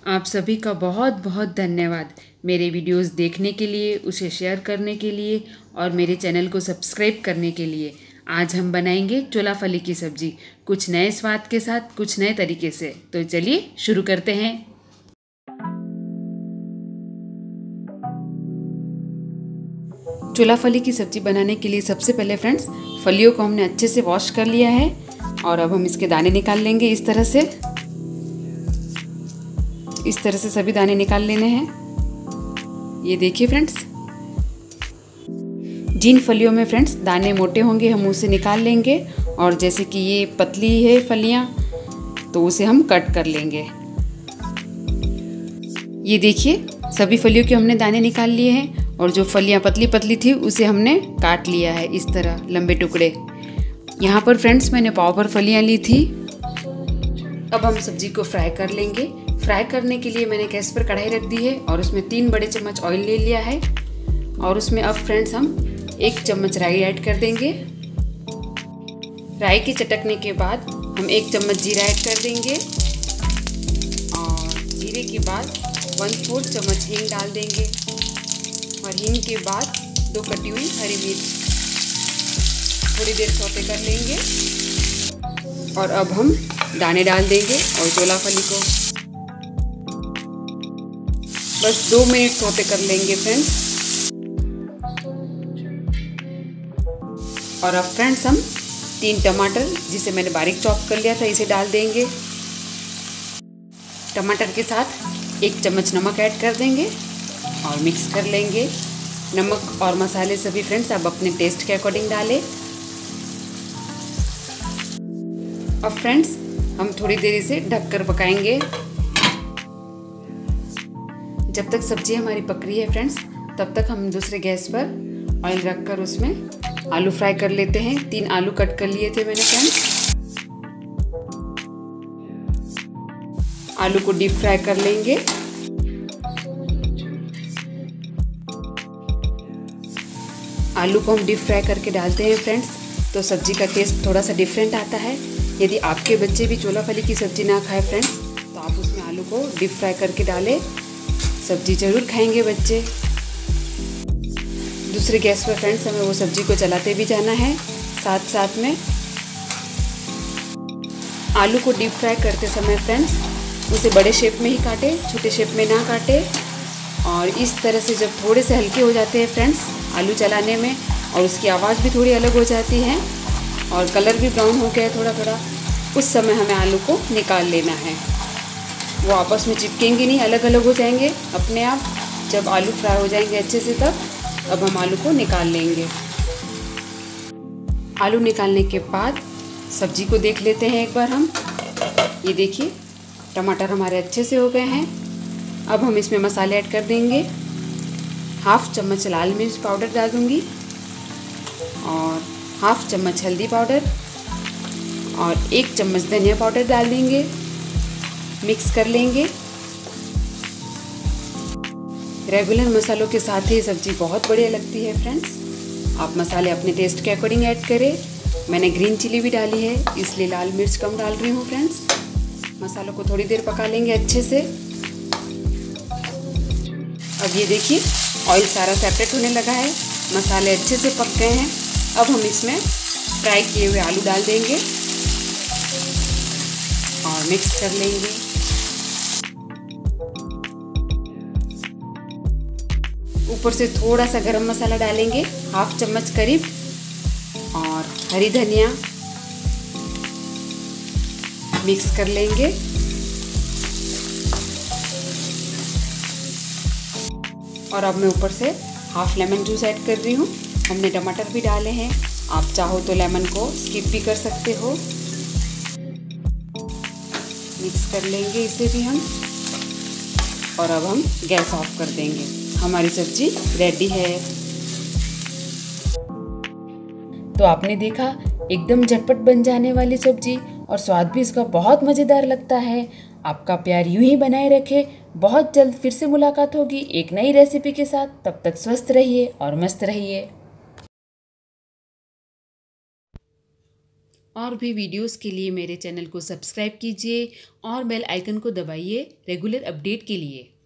आप सभी का बहुत बहुत धन्यवाद मेरे वीडियोस देखने के लिए, उसे शेयर करने के लिए और मेरे चैनल को सब्सक्राइब करने के लिए। आज हम बनाएंगे चोला फली की सब्ज़ी, कुछ नए स्वाद के साथ, कुछ नए तरीके से। तो चलिए शुरू करते हैं। चोला फली की सब्ज़ी बनाने के लिए सबसे पहले फ्रेंड्स, फलियों को हमने अच्छे से वॉश कर लिया है और अब हम इसके दाने निकाल लेंगे। इस तरह से सभी दाने निकाल लेने हैं। ये देखिए फ्रेंड्स, जिन फलियों में फ्रेंड्स दाने मोटे होंगे हम उसे निकाल लेंगे, और जैसे कि ये पतली है फलियां तो उसे हम कट कर लेंगे। ये देखिए, सभी फलियों के हमने दाने निकाल लिए हैं, और जो फलियां पतली पतली थी उसे हमने काट लिया है इस तरह लंबे टुकड़े। यहाँ पर फ्रेंड्स मैंने पाव भर फलियां ली थी। अब हम सब्जी को फ्राई कर लेंगे। फ्राई करने के लिए मैंने गैस पर कढ़ाई रख दी है और उसमें 3 बड़े चम्मच ऑयल ले लिया है, और उसमें अब फ्रेंड्स हम 1 चम्मच राई ऐड कर देंगे। राई के चटकने के बाद हम 1 चम्मच जीरा ऐड कर देंगे, और जीरे के बाद 1/4 चम्मच हींग डाल देंगे, और हींग के बाद 2 कटी हुई हरी मिर्च। थोड़ी देर सौते कर लेंगे, और अब हम दाने डाल देंगे और चोला फली को बस 2 मिनट सौते कर लेंगे फ्रेंड्स। और अब फ्रेंड्स हम 3 टमाटर, जिसे मैंने बारीक चॉप कर लिया था, इसे डाल देंगे। टमाटर के साथ 1 चम्मच नमक ऐड कर देंगे और मिक्स कर लेंगे। नमक और मसाले सभी फ्रेंड्स आप अपने टेस्ट के अकॉर्डिंग डालें। अब फ्रेंड्स हम थोड़ी देर इसे ढककर पकाएंगे। जब तक सब्जी हमारी पक रही है फ्रेंड्स, तब तक हम दूसरे गैस पर ऑयल रखकर उसमें आलू फ्राई कर लेते हैं। 3 आलू कट कर लिए थे मैंने फ्रेंड्स। आलू को डीप फ्राई कर लेंगे। आलू को हम डीप फ्राई करके डालते हैं फ्रेंड्स, तो सब्जी का टेस्ट थोड़ा सा डिफरेंट आता है। यदि आपके बच्चे भी चोला फली की सब्जी ना खाए फ्रेंड्स, तो आप उसमें आलू को डीप फ्राई करके डालें, सब्जी ज़रूर खाएंगे बच्चे। दूसरे गैस पर फ्रेंड्स हमें वो सब्जी को चलाते भी जाना है साथ साथ में। आलू को डीप फ्राई करते समय फ्रेंड्स उसे बड़े शेप में ही काटे, छोटे शेप में ना काटे। और इस तरह से जब थोड़े से हल्के हो जाते हैं फ्रेंड्स आलू चलाने में, और उसकी आवाज़ भी थोड़ी अलग हो जाती है और कलर भी ब्राउन हो गया है थोड़ा थोड़ा, उस समय हमें आलू को निकाल लेना है। वो आपस में चिपकेंगे नहीं, अलग अलग हो जाएंगे अपने आप। जब आलू फ्राई हो जाएंगे अच्छे से, तब अब हम आलू को निकाल लेंगे। आलू निकालने के बाद सब्जी को देख लेते हैं एक बार हम। ये देखिए, टमाटर हमारे अच्छे से हो गए हैं। अब हम इसमें मसाले ऐड कर देंगे। 1/2 चम्मच लाल मिर्च पाउडर डाल दूँगी, और 1/2 चम्मच हल्दी पाउडर, और 1 चम्मच धनिया पाउडर डाल देंगे। मिक्स कर लेंगे। रेगुलर मसालों के साथ ही सब्जी बहुत बढ़िया लगती है फ्रेंड्स। आप मसाले अपने टेस्ट के अकॉर्डिंग ऐड करें। मैंने ग्रीन चिली भी डाली है, इसलिए लाल मिर्च कम डाल रही हूँ फ्रेंड्स। मसालों को थोड़ी देर पका लेंगे अच्छे से। अब ये देखिए, ऑयल सारा सेपरेट होने लगा है, मसाले अच्छे से पक गए हैं। अब हम इसमें फ्राई किए हुए आलू डाल देंगे और मिक्स कर लेंगे। ऊपर से थोड़ा सा गरम मसाला डालेंगे, 1/2 चम्मच करीब, और हरी धनिया मिक्स कर लेंगे। और अब मैं ऊपर से 1/2 लेमन जूस ऐड कर रही हूँ। हमने टमाटर भी डाले हैं, आप चाहो तो लेमन को स्किप भी कर सकते हो। मिक्स कर लेंगे इसे भी हम, और अब हम गैस ऑफ कर देंगे। हमारी सब्जी रेडी है। तो आपने देखा, एकदम झटपट बन जाने वाली सब्जी, और स्वाद भी इसका बहुत मज़ेदार लगता है। आपका प्यार यूं ही बनाए रखे। बहुत जल्द फिर से मुलाकात होगी एक नई रेसिपी के साथ। तब तक स्वस्थ रहिए और मस्त रहिए। और भी वीडियोस के लिए मेरे चैनल को सब्सक्राइब कीजिए और बेल आइकन को दबाइए रेगुलर अपडेट के लिए।